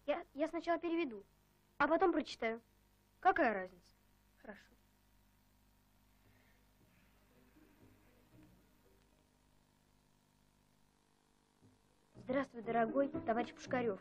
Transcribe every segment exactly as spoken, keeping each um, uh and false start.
Я, я сначала переведу, а потом прочитаю. Какая разница? Хорошо. Здравствуй, дорогой товарищ Пушкарев.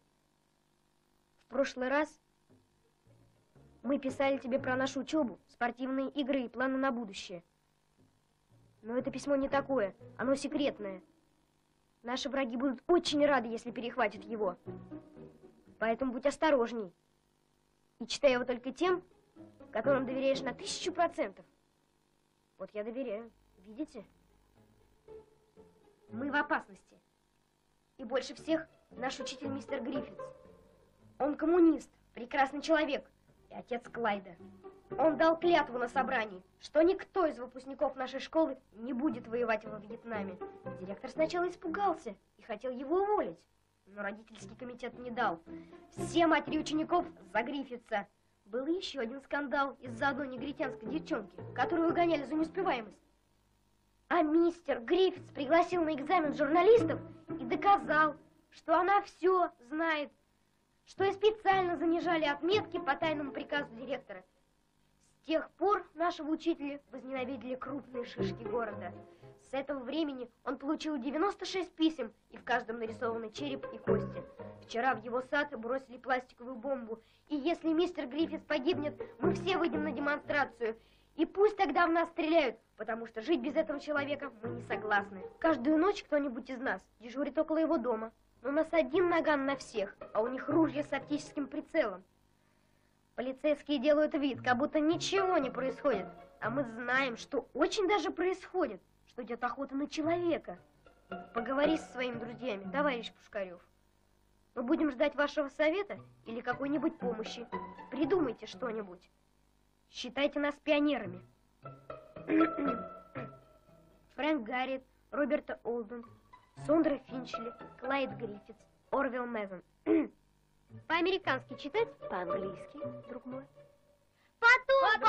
В прошлый раз мы писали тебе про нашу учебу, спортивные игры и планы на будущее. Но это письмо не такое, оно секретное. Наши враги будут очень рады, если перехватят его. Поэтому будь осторожней. И читай его только тем, которым доверяешь на тысячу процентов. Вот я доверяю. Видите? Мы в опасности. И больше всех наш учитель мистер Гриффитс. Он коммунист, прекрасный человек и отец Клайда. Он дал клятву на собрании, что никто из выпускников нашей школы не будет воевать во Вьетнаме. Директор сначала испугался и хотел его уволить, но родительский комитет не дал. Все матери учеников за Гриффитса. Был еще один скандал из-за одной негритянской девчонки, которую выгоняли за неуспеваемость. А мистер Гриффитс пригласил на экзамен журналистов и доказал, что она все знает, что и специально занижали отметки по тайному приказу директора. С тех пор нашего учителя возненавидели крупные шишки города. С этого времени он получил девяносто шесть писем, и в каждом нарисованы череп и кости. Вчера в его сад бросили пластиковую бомбу, и если мистер Гриффитс погибнет, мы все выйдем на демонстрацию. И пусть тогда в нас стреляют, потому что жить без этого человека мы не согласны. Каждую ночь кто-нибудь из нас дежурит около его дома. Но у нас один наган на всех, а у них ружья с оптическим прицелом. Полицейские делают вид, как будто ничего не происходит. А мы знаем, что очень даже происходит, что идет охота на человека. Поговори со своими друзьями, товарищ Пушкарев. Мы будем ждать вашего совета или какой-нибудь помощи. Придумайте что-нибудь. Считайте нас пионерами. Фрэнк Гарриет, Роберта Олден, Сондра Финчли, Клайд Гриффитс, Орвилл Мезон. По-американски читать? По-английски, друг мой. Потом!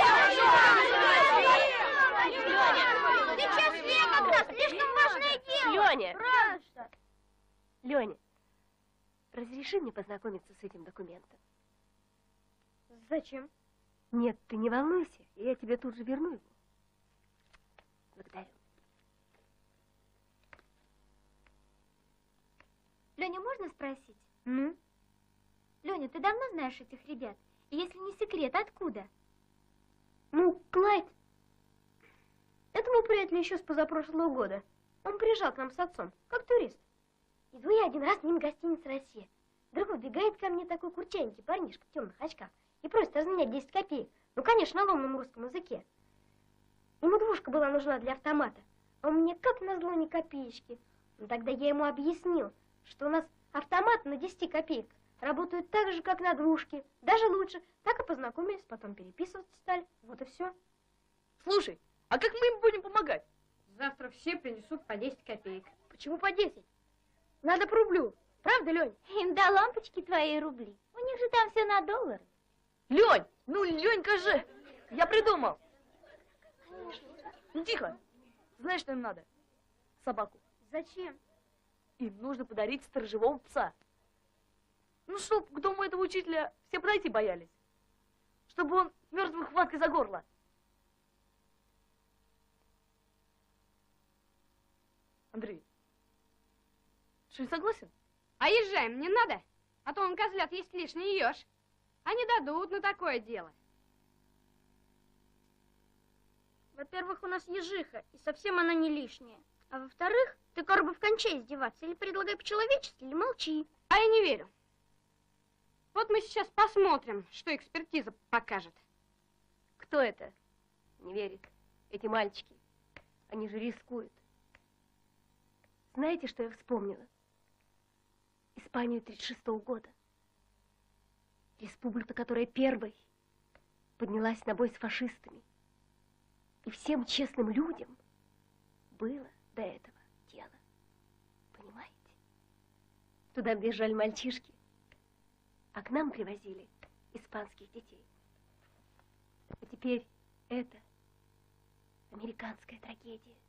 Сейчас я как раз, слишком важное дело. Леня! Просто! Леня, разреши мне познакомиться с этим документом? Зачем? Нет, ты не волнуйся, я тебе тут же верну его. Благодарю. Леня, можно спросить? Ну? Леня, ты давно знаешь этих ребят? И если не секрет, откуда? Ну, Клайд. Это мой приятель еще с позапрошлого года. Он приезжал к нам с отцом, как турист. Иду я один раз с ним в гостиницу «Россия». Вдруг выбегает ко мне такой курчаненький парнишка в темных очках и просит разменять десять копеек. Ну, конечно, на ломаном русском языке. Ему двушка была нужна для автомата, а у меня как назло ни копеечки. Но тогда я ему объяснил, что у нас автомат на десяти копеек работают так же, как на двушке, даже лучше. Так и познакомились, потом переписываться стали. Вот и все. Слушай, а как мы им будем помогать? Завтра все принесут по десять копеек. Почему по десять? Надо по рублю. Правда, Лень? Им до лампочки твои рубли. У них же там все на доллары. Лень! Ну, Ленька же! Я придумал! Ну, тихо! Знаешь, что им надо? Собаку. Зачем? Им нужно подарить сторожевого пса. Ну, чтоб к дому этого учителя все подойти боялись. Чтобы он мертвой хваткой за горло. Андрей, что, не согласен? А езжаем не надо, а то он, козлят, есть лишний еж. А не дадут на такое дело. Во-первых, у нас ежиха, и совсем она не лишняя. А во-вторых, ты корба в конче издеваться. Или предлагай по-человечески, или молчи. А я не верю. Вот мы сейчас посмотрим, что экспертиза покажет. Кто это? Не верит. Эти мальчики. Они же рискуют. Знаете, что я вспомнила? Испанию тридцать шестого года. Республика, которая первой поднялась на бой с фашистами. И всем честным людям было до этого дела. Понимаете? Туда бежали мальчишки, а к нам привозили испанских детей. А теперь это американская трагедия.